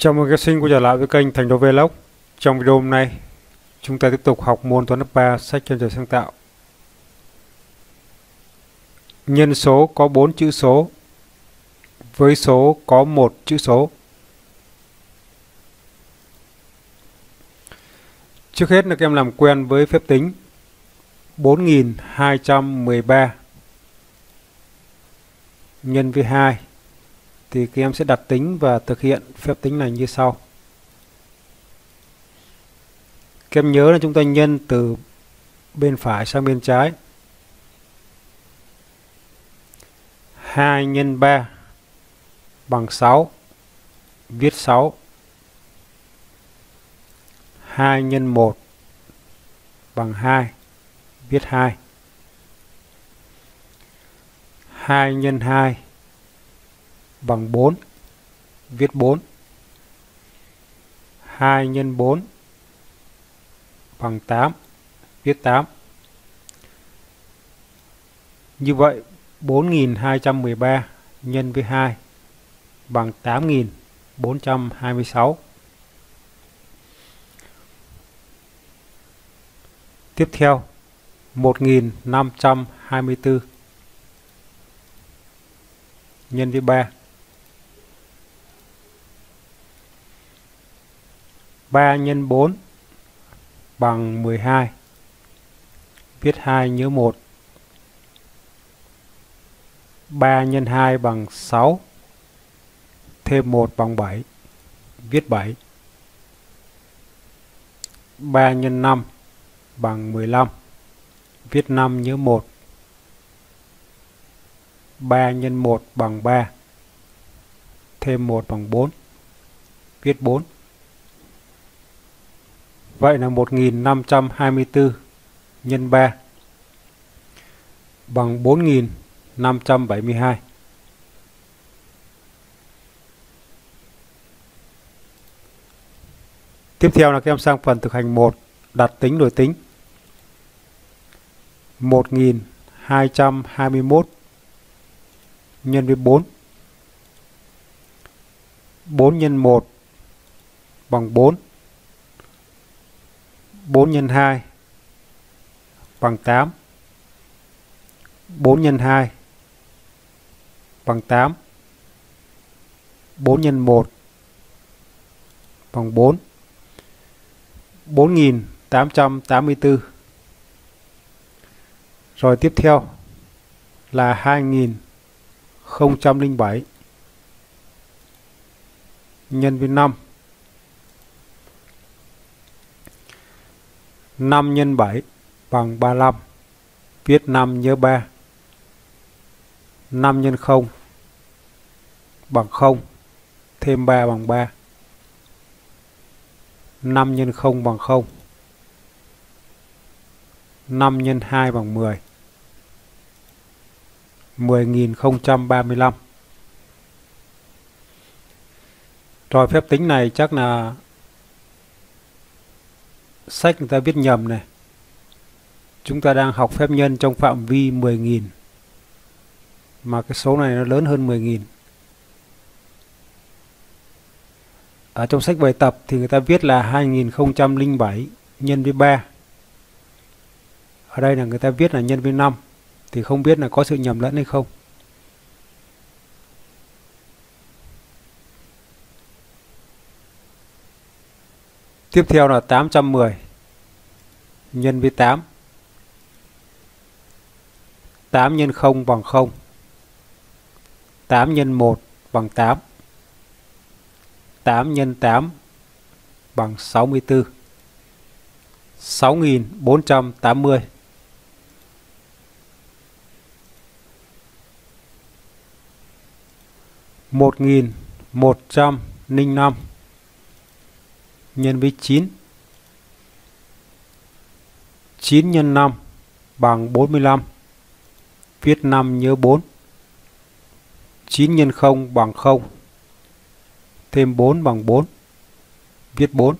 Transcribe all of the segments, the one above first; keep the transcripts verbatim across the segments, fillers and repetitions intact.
Chào mừng các sinh quay trở lại với kênh Thành Đô Vlog. Trong video hôm nay, chúng ta tiếp tục học môn toán lớp ba sách Chân trời sáng tạo. Nhân số có bốn chữ số với số có một chữ số. Trước hết là các em làm quen với phép tính bốn nghìn hai trăm mười ba nhân với hai. Thì các em sẽ đặt tính và thực hiện phép tính này như sau. Các em nhớ là chúng ta nhân từ bên phải sang bên trái. hai nhân ba bằng sáu, viết sáu. hai nhân một bằng hai, viết hai. hai nhân hai bằng bốn, viết bốn. hai nhân bốn bằng tám, viết tám. Như vậy bốn nghìn hai trăm mười ba nhân với hai bằng tám nghìn bốn trăm hai mươi sáu. Tiếp theo, một nghìn năm trăm hai mươi tư nhân với ba. ba nhân bốn bằng mười hai. Viết hai nhớ một. ba nhân hai bằng sáu. Thêm một bằng bảy. Viết bảy. ba nhân năm bằng mười lăm. Viết năm nhớ một. ba nhân một bằng ba. Thêm một bằng bốn. Viết bốn. Vậy là một nghìn năm trăm hai mươi tư nhân ba bằng bốn nghìn năm trăm bảy mươi hai. Tiếp theo là các em sang phần thực hành một, đặt tính đổi tính. một nghìn hai trăm hai mươi mốt nhân với bốn. bốn nhân một bằng bốn. bốn nhân hai bằng tám. bốn nhân hai bằng tám. bốn nhân một bằng bốn. bốn nghìn tám trăm tám mươi tư. Rồi tiếp theo là hai nghìn không trăm lẻ bảy nhân với năm. năm nhân bảy bằng ba mươi lăm. Viết năm nhớ ba. năm nhân không bằng không. Thêm ba bằng ba. năm nhân không bằng không. năm nhân hai bằng mười. mười nghìn không trăm ba mươi lăm. Rồi phép tính này chắc là sách người ta viết nhầm này. Chúng ta đang học phép nhân trong phạm vi mười nghìn. Mà cái số này nó lớn hơn mười nghìn. Ở trong sách bài tập thì người ta viết là hai nghìn không trăm lẻ bảy nhân với ba. Ở đây là người ta viết là nhân với năm. Thì không biết là có sự nhầm lẫn hay không. Tiếp theo là tám trăm mười nhân với tám. tám nhân không bằng không. tám nhân một bằng tám. tám nhân tám bằng sáu mươi tư. sáu nghìn bốn trăm tám mươi. một nghìn một trăm lẻ năm nhân với chín. chín nhân năm bằng bốn mươi lăm. Viết năm nhớ bốn. chín nhân không bằng không. Thêm bốn bằng bốn. Viết bốn.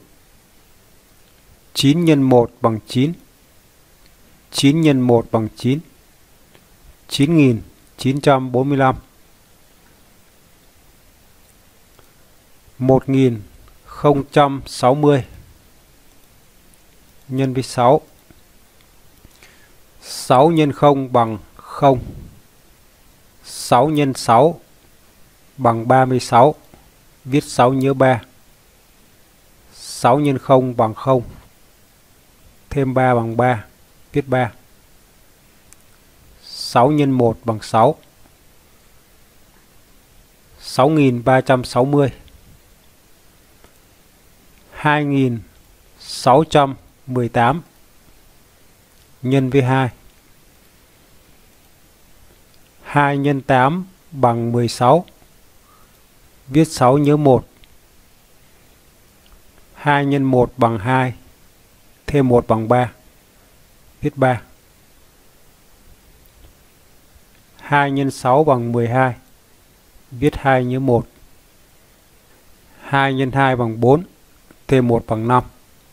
chín nhân một bằng chín. chín nhân một bằng chín. chín nghìn chín trăm bốn mươi lăm. một nghìn không trăm sáu mươi nhân với sáu. sáu nhân không bằng không. sáu nhân sáu bằng ba mươi sáu. Viết sáu nhớ ba. sáu nhân không bằng không. Thêm ba bằng ba. Viết ba. sáu nhân một bằng sáu. sáu nghìn ba trăm sáu mươi. hai nghìn sáu trăm mười tám nhân với hai. hai nhân tám bằng mười sáu. Viết sáu nhớ một. hai nhân một bằng hai. Thêm một bằng ba. Viết ba. hai nhân sáu bằng mười hai. Viết hai nhớ một. hai nhân hai bằng bốn. Thêm một bằng năm.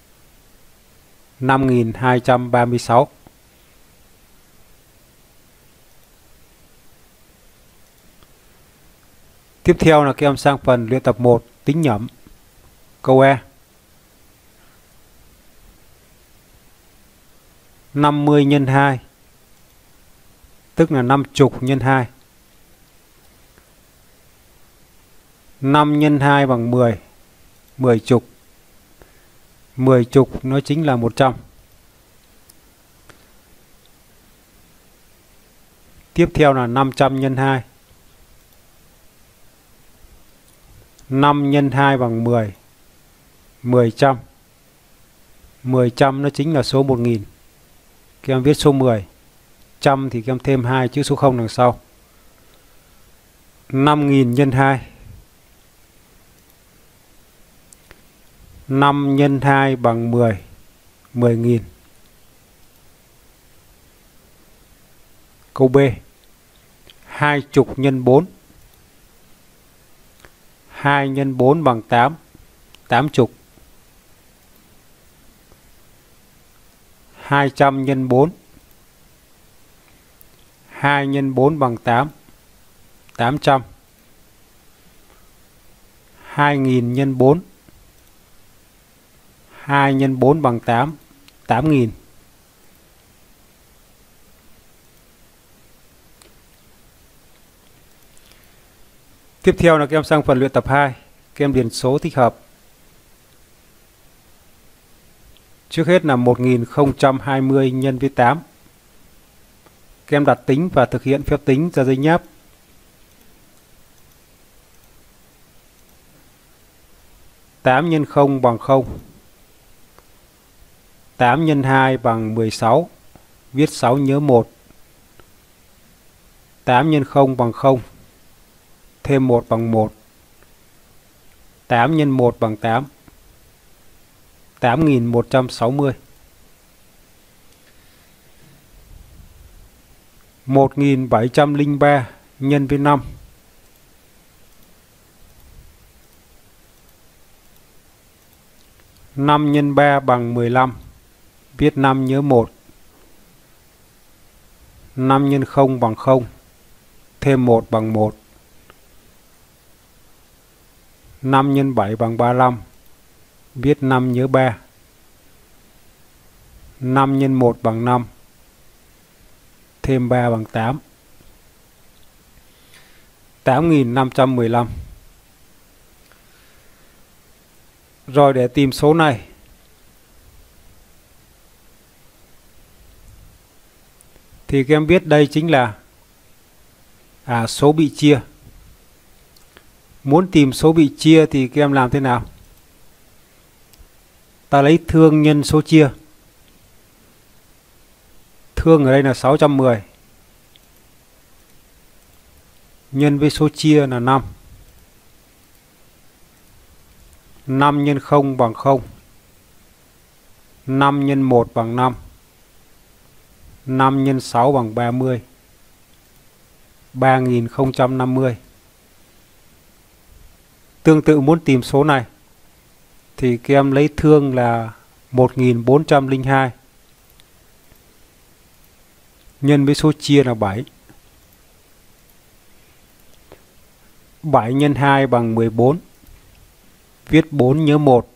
năm nghìn hai trăm ba mươi sáu. Tiếp theo là các em sang phần luyện tập một, tính nhẩm. Câu E. năm mươi nhân hai, tức là năm mươi nhân hai. năm nhân hai bằng mười. mười chục. mười chục nó chính là một trăm. Tiếp theo là năm trăm nhân hai. năm nhân hai bằng mười. mười trăm. mười trăm nó chính là số một nghìn. Các em viết số mười. Trăm thì các em thêm hai chữ số không đằng sau. năm nghìn nhân hai. năm nhân hai bằng mười. mười nghìn. Câu B. hai mươi nhân bốn. hai nhân bốn bằng tám. tám mươi. hai trăm nhân bốn. hai nhân bốn bằng tám. tám trăm. hai nghìn nhân bốn. hai nhân bốn bằng tám. tám nghìn. Tiếp theo là các em sang phần luyện tập hai. Các em điền số thích hợp. Trước hết là một nghìn không trăm hai mươi nhân với tám. Các em đặt tính và thực hiện phép tính ra giấy nháp. tám nhân không bằng không. tám nhân hai bằng mười sáu. Viết sáu nhớ một. tám nhân không bằng không. Thêm một bằng một. tám nhân một bằng tám. tám nghìn một trăm sáu mươi. một nghìn bảy trăm lẻ ba nhân với năm. năm nhân ba bằng mười lăm. Viết năm nhớ một. năm nhân không bằng không. Thêm một bằng một. năm nhân bảy bằng ba mươi lăm. Viết năm nhớ ba. năm nhân một bằng năm. Thêm ba bằng tám. tám nghìn năm trăm mười lăm. Rồi để tìm số này. Thì các em biết đây chính là à, số bị chia. Muốn tìm số bị chia thì các em làm thế nào? Ta lấy thương nhân số chia. Thương ở đây là sáu trăm mười. Nhân với số chia là năm. năm nhân không bằng không. năm nhân một bằng năm. năm nhân sáu bằng ba mươi. ba nghìn không trăm năm mươi. Tương tự muốn tìm số này thì các em lấy thương là một nghìn bốn trăm lẻ hai. Nhân với số chia là bảy. bảy nhân hai bằng mười bốn. Viết bốn nhớ một.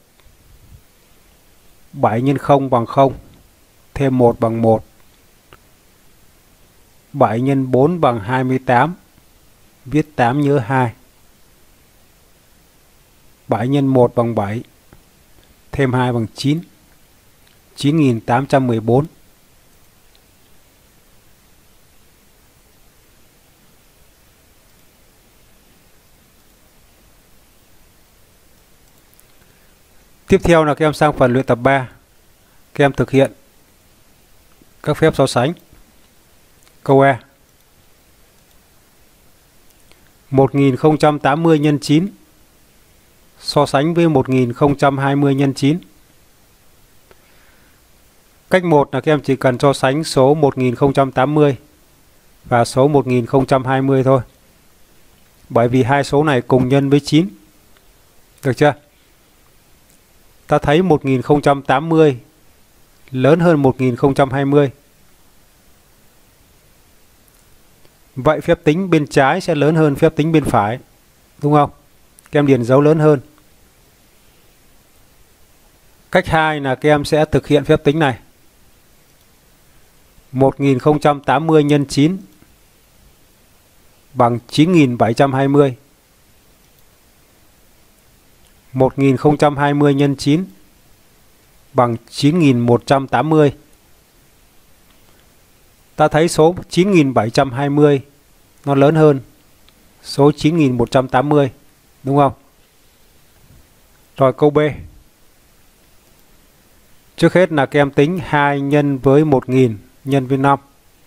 bảy nhân không bằng không. Thêm một bằng một. bảy nhân bốn bằng hai mươi tám. Viết tám nhớ hai. bảy nhân một bằng bảy. Thêm hai bằng chín. chín nghìn tám trăm mười bốn. Tiếp theo là các em sang phần luyện tập ba. Các em thực hiện các phép so sánh. Câu E. một nghìn không trăm tám mươi nhân chín so sánh với một nghìn không trăm hai mươi nhân chín. Cách một là các em chỉ cần so sánh số một nghìn không trăm tám mươi và số một nghìn không trăm hai mươi thôi. Bởi vì hai số này cùng nhân với chín. Được chưa? Ta thấy một nghìn không trăm tám mươi lớn hơn một nghìn không trăm hai mươi. Vậy phép tính bên trái sẽ lớn hơn phép tính bên phải. Đúng không? Các em điền dấu lớn hơn. Cách hai là các em sẽ thực hiện phép tính này. một nghìn không trăm tám mươi nhân chín bằng chín nghìn bảy trăm hai mươi. một nghìn không trăm hai mươi nhân chín bằng chín nghìn một trăm tám mươi. Ta thấy số chín nghìn bảy trăm hai mươi nó lớn hơn số chín nghìn một trăm tám mươi. Đúng không? Rồi câu B. Trước hết là các em tính hai nhân với một nghìn nhân với năm.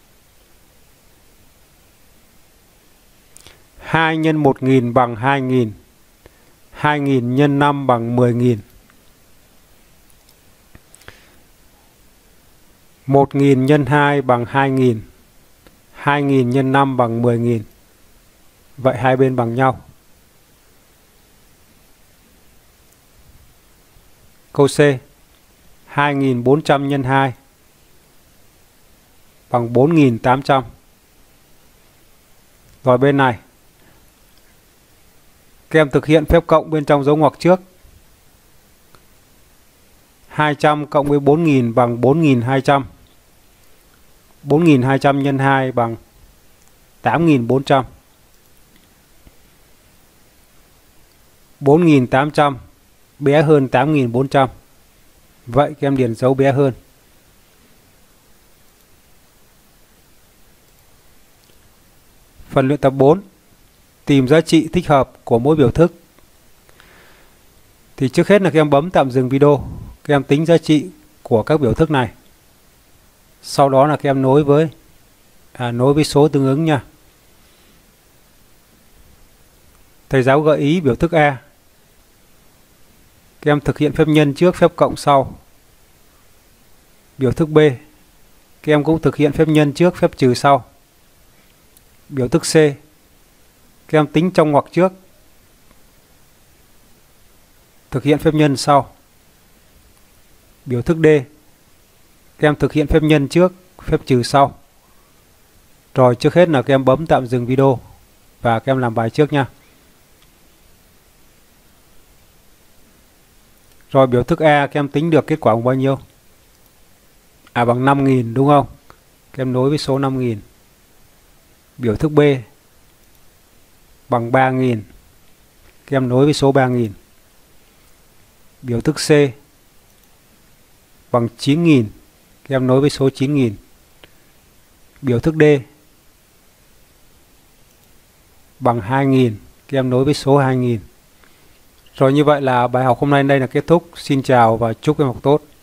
hai nhân một nghìn bằng hai nghìn. hai nghìn nhân năm bằng mười nghìn. một nghìn nhân hai bằng hai nghìn. hai nghìn nhân năm bằng mười nghìn. Vậy hai bên bằng nhau. Câu C. hai nghìn bốn trăm nhân hai bằng bốn nghìn tám trăm. Rồi bên này các em thực hiện phép cộng bên trong dấu ngoặc trước. hai trăm cộng với bốn nghìn bằng bốn nghìn hai trăm. bốn nghìn hai trăm nhân hai bằng tám nghìn bốn trăm. bốn nghìn tám trăm bé hơn tám nghìn bốn trăm. Vậy các em điền dấu bé hơn. Phần luyện tập bốn. Tìm giá trị thích hợp của mỗi biểu thức. Thì trước hết là các em bấm tạm dừng video. Các em tính giá trị của các biểu thức này. Sau đó là các em nối với à, nối với số tương ứng nha. Thầy giáo gợi ý biểu thức A. Các em thực hiện phép nhân trước, phép cộng sau. Biểu thức B. Các em cũng thực hiện phép nhân trước, phép trừ sau. Biểu thức C. Các em tính trong ngoặc trước, thực hiện phép nhân sau. Biểu thức D. Các em thực hiện phép nhân trước, phép trừ sau. Rồi trước hết là các em bấm tạm dừng video và các em làm bài trước nha. Rồi biểu thức A các em tính được kết quả bằng bao nhiêu? À bằng năm nghìn đúng không? Các em nối với số năm nghìn. Biểu thức B bằng ba nghìn. Các em nối với số ba nghìn. Biểu thức C bằng chín nghìn. Các em nối với số chín nghìn. Biểu thức D bằng hai nghìn. Các em nối với số hai nghìn. Rồi như vậy là bài học hôm nay đây là kết thúc. Xin chào và chúc em học tốt.